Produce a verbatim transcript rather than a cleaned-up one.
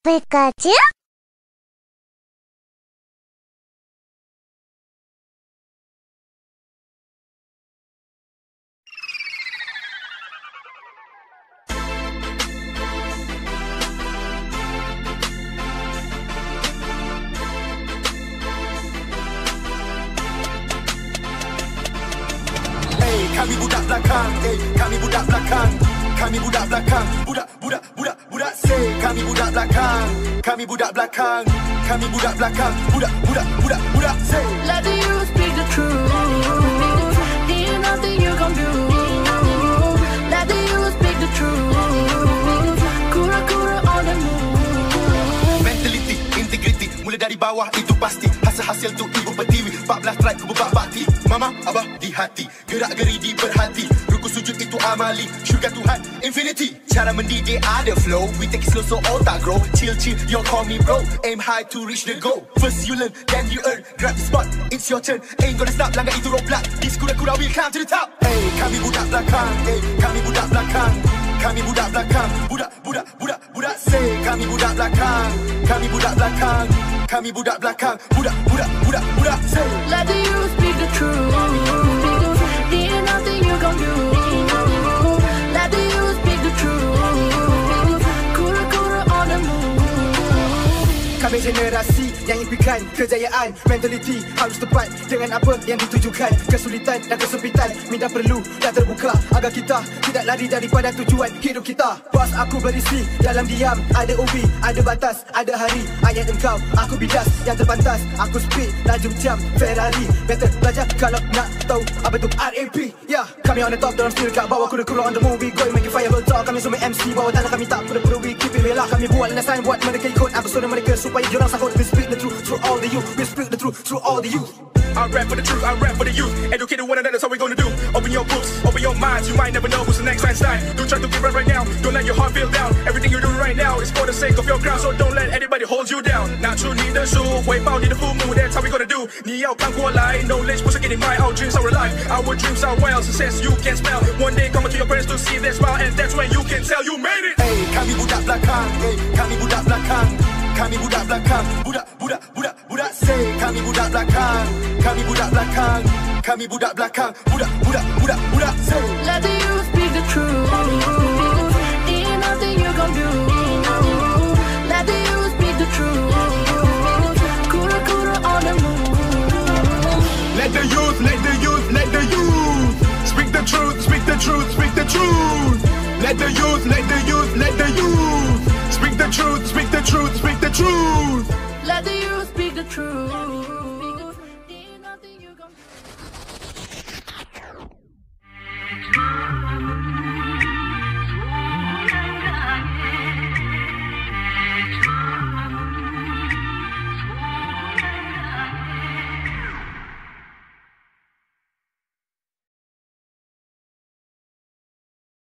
B L K G? Kami budak belakang, eh, kami budak belakang. Kami budak belakang, budak, budak, budak, budak say. Kami budak belakang, kami budak belakang. Kami budak belakang, budak, budak, budak, budak say. Let the youth speak the truth. Ain't nothing you can do. Let the youth speak the truth. Kura kura on the move. Mentality, integrity, mula dari bawah itu pasti. Hasil-hasil tu ibu pertiwi, empat belas strike ku bebak bakti. Mama, abah di hati, gerak geri di berhati. Ruku sujud itu amali, syurga Tuhan infinity. Cara mendidik ada flow, we take it slow so otak grow. Chill chill, you call me bro. Aim high to reach the goal. First you learn, then you earn. Grab the spot, it's your turn. Ain't gonna stop, langgar itu roadblock. This kura-kura will climb to the top. Hey, kami budak belakang, hey, kami budak belakang. Kami budak belakang, budak, budak, budak, budak say. Kami budak belakang, kami budak belakang. Kami budak belakang, budak, budak, budak, budak say. Let the youth speak the truth. Ain't nothing you can do. Let the youth speak the truth. Kura kura on the move. Kami generasi yang impikan kejayaan. Mentality harus tepat dengan apa yang ditujukan. Kesulitan dan kesempitan minda perlu dan terbuka agar kita tidak lari daripada tujuan hidup kita. Bos aku berisi dalam diam. Ada ubi, ada batas, ada hari. Ayat engkau, aku bidas yang terpantas. Aku speed, laju jam Ferrari. Better belajar kalau nak tahu apa tu R A P. Yeah, kami on the top, dalam still kat bawah. Kura-kura on the movie, going make it fireable talk. Kami semua M C, bawah tanah kami tak pura-pura. We keep it real lah. Kami buat dan sign buat mereka ikut apa suara mereka supaya diorang sahut. We speak the truth through all the youth. We speak the truth through all the youth. I rap for the truth, I rap for the youth. Educated one another, that's how we gonna do. Open your books, open your minds. You might never know who's the next Einstein. Don't try to give up right now, don't let your heart feel down. Everything you do right now is for the sake of your crown. So don't let anybody hold you down. 拿出你的书，回报你的父母， that's how we gonna do. 你要看过来 knowledge 不是给你卖 Our dreams are alive, our dreams are wild. Success you can smell. One day come to your parents to see their smile. And that's when you can tell you made it. Hey, kami budak belakang, hey, kami budak belakang. Kami budak belakang, budak, budak, budak, budak say. Kami budak belakang, kami budak belakang. Kami budak belakang, budak, budak, budak, budak say. Let the youth speak the truth. Ain't nothing you can do. Let the youth speak the truth. Kura kura on the move. Let the youth, let the youth, let the youth speak the truth, speak the truth, speak the truth. Let the youth, let the youth, let the youth speak the truth, speak the truth, speak the truth. Let the youth speak the truth. Ain't nothing you can do.